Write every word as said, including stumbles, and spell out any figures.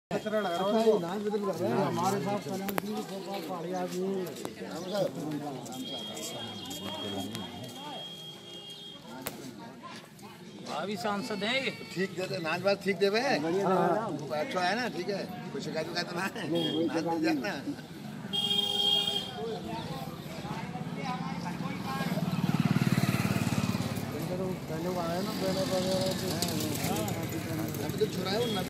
हमारे साथ अभी सांसद है ये ठीक दे नाच बात ठीक देवे अच्छा है ना ठीक है कोई शिकायत तो ना है नाच मिल जाए ना पहले आया ना पहले छुड़ाए